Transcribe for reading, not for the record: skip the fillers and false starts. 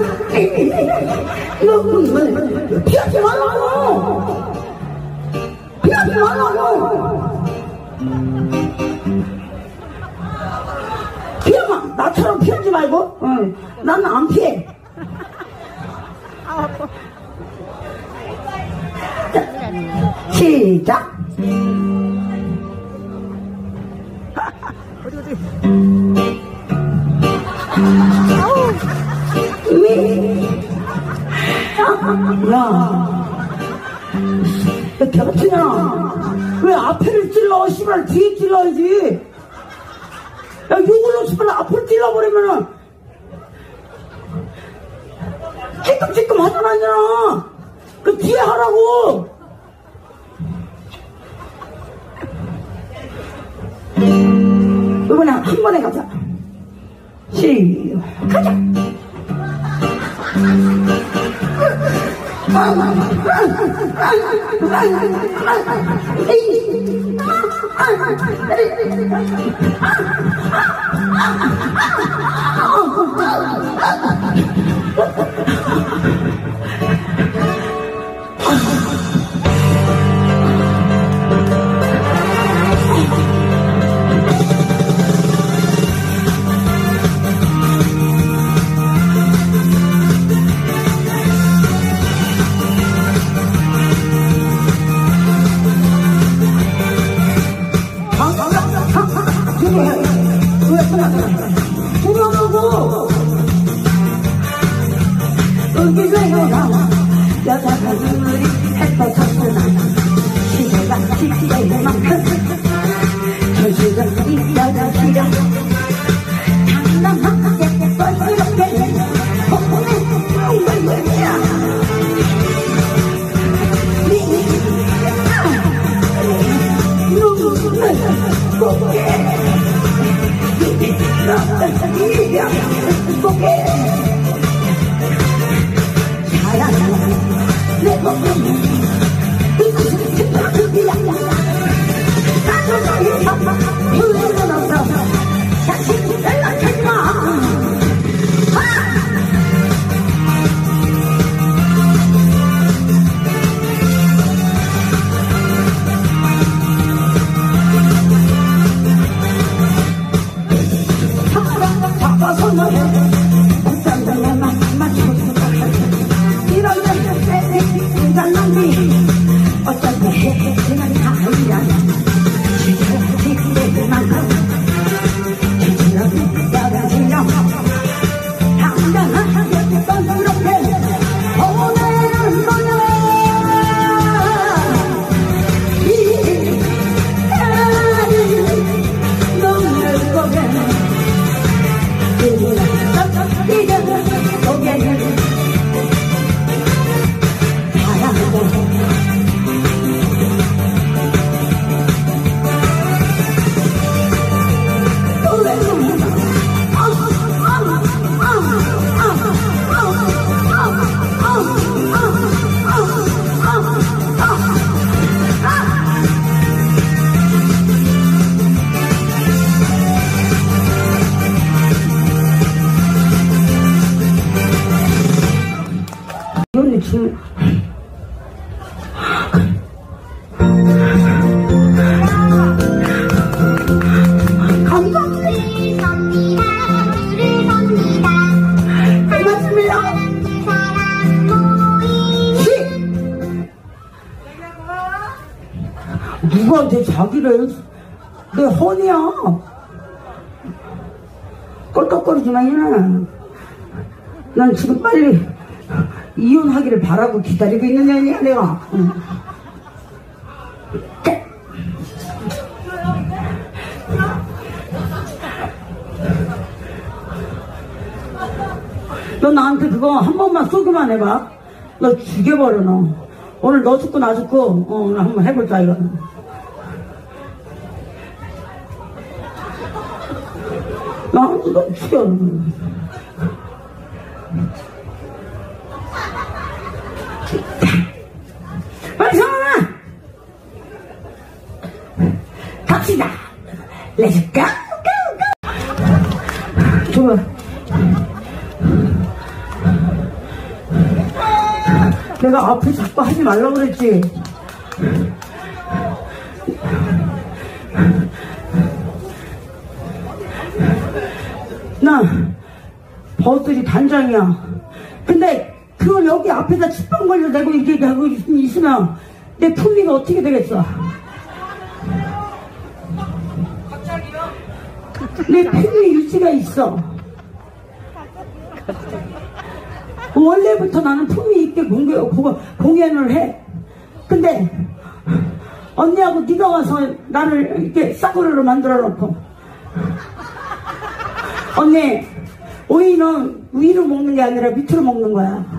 너 피하지 말라고! 피하지 말라고! 피하마! 나처럼 피하지 말고! 응. 나는 안 피해! 자, 시작! 야, 개같으냐? 왜 앞에를 찔러? 씨발, 뒤에 찔러야지. 야, 이걸로 씨발, 앞을 찔러버리면은, 찌끔찌끔 하잖아. 그 뒤에 하라고. 이번에 한 번에 가자. 가자. 여자가 눈물이 햇볕었으나 시대가 지키는 만큼 조직은 여자 시력 당당하게 뻘스럽게 폭풍에 울면이야 눈물을 곱게 곱게 내 몸은 이것은 특별이야 나도 너의 후회는 없어 자신 연락하지 마 잡아서 너의 옥상들에 맞춰서 어떤 게 해지는 가을이란 지켜지는 만큼 지치는 여름이여 당당하게 뻔스럽게 보내는 거야 이 나를 넘을 거면 이제는 고개를 지금 누구한테 자기를 내 혼이야 껄떡거리지 마. 난 지금 빨리 이혼하기를 바라고 기다리고 있는 년이야 내가. 너 나한테 그거 한 번만 쏘기만 해봐. 너 죽여버려 너. 오늘 너 죽고 나 죽고 오늘 한번 해볼까 이거. 너 죽여. 빨리 성아 갑시다. Let's go go go. 좋아. 내가 앞에 자꾸 하지 말라고 그랬지. 나 버들이 단장이야. 근데 그걸 여기 앞에다 칫방 걸려대고 이렇게 하고 있으면 내 품위가 어떻게 되겠어? 내 품위 유지가 있어. 원래부터 나는 품위 있게 공연을 해. 근데 언니하고 네가 와서 나를 이렇게 싸구려로 만들어 놓고, 언니 오이는 위로 먹는 게 아니라 밑으로 먹는 거야.